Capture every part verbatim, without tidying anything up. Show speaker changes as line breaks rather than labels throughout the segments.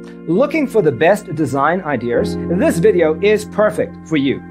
Looking for the best design ideas? This video is perfect for you.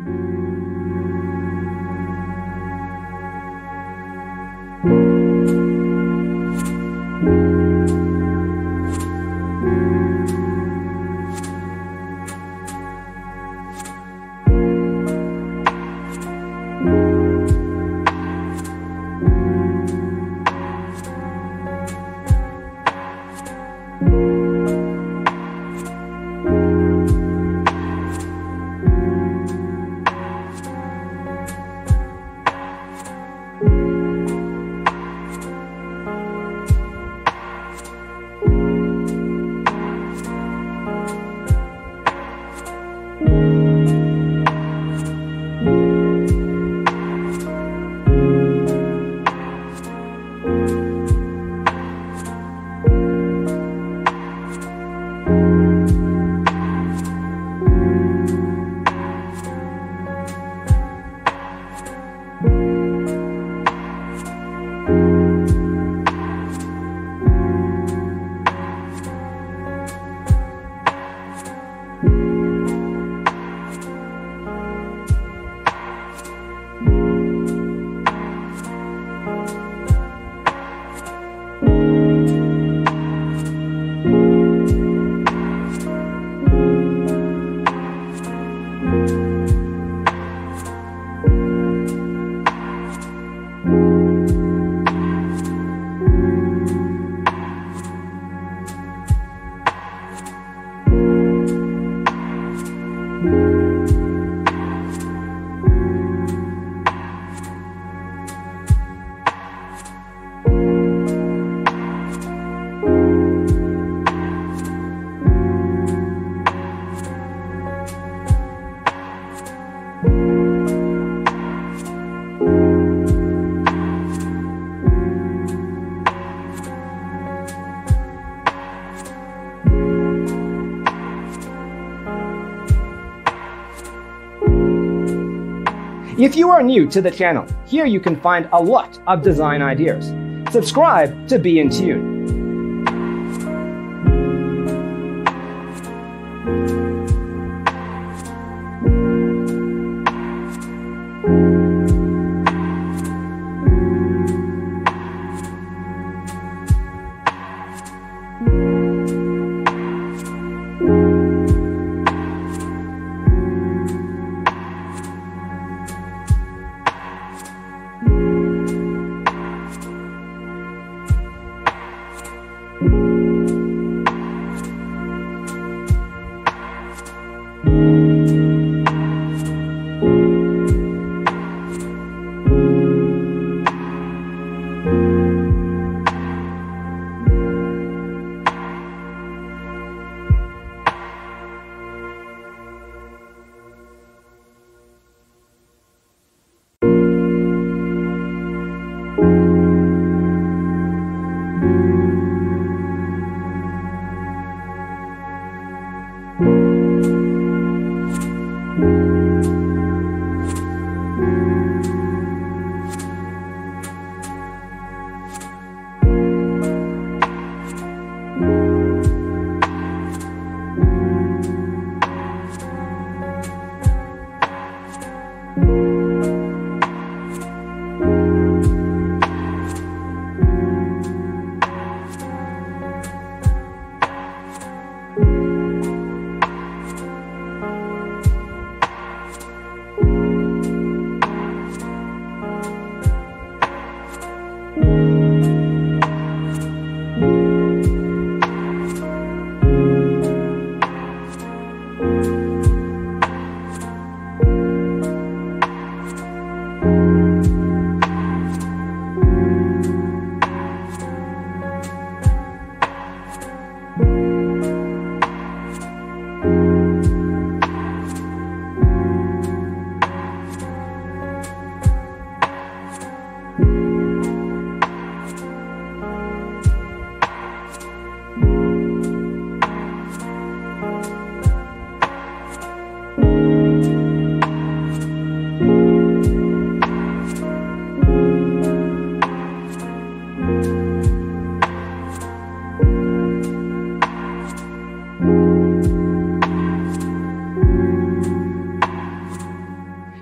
If you are new to the channel, here you can find a lot of design ideas. Subscribe to be in tune.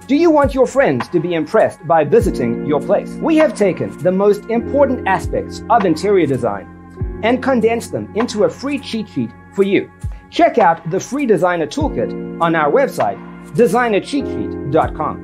Do you want your friends to be impressed by visiting your place? We have taken the most important aspects of interior design and condensed them into a free cheat sheet for you. Check out the free designer toolkit on our website, designer cheat sheet dot com.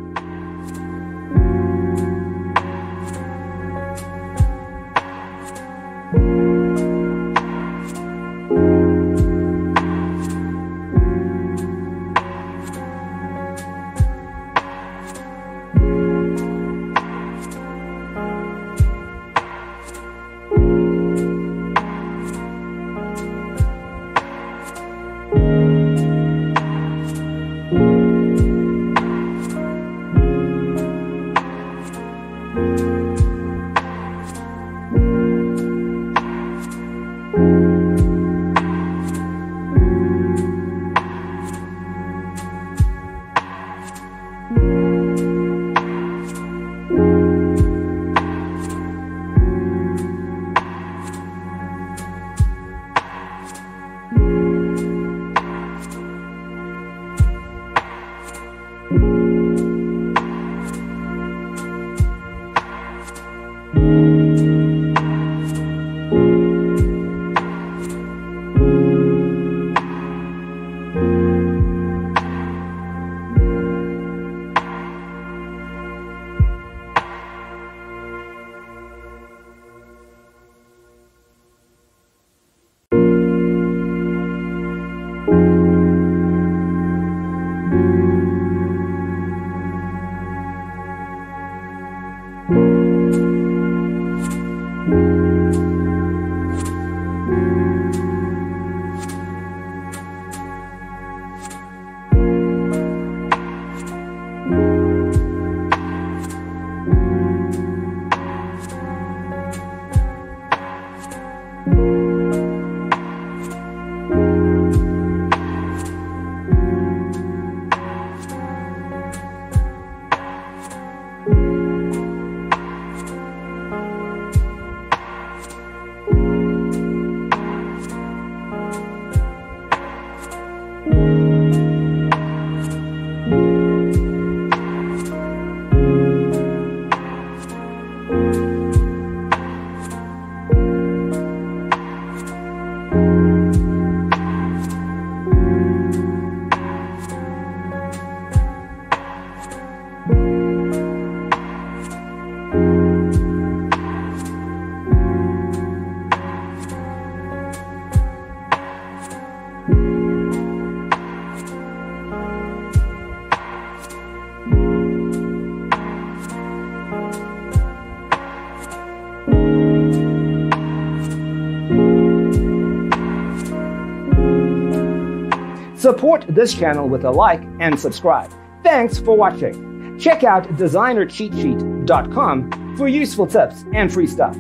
Support this channel with a like and subscribe. Thanks for watching. Check out designer cheat sheet dot com for useful tips and free stuff.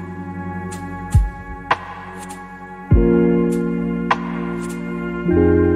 Thank you.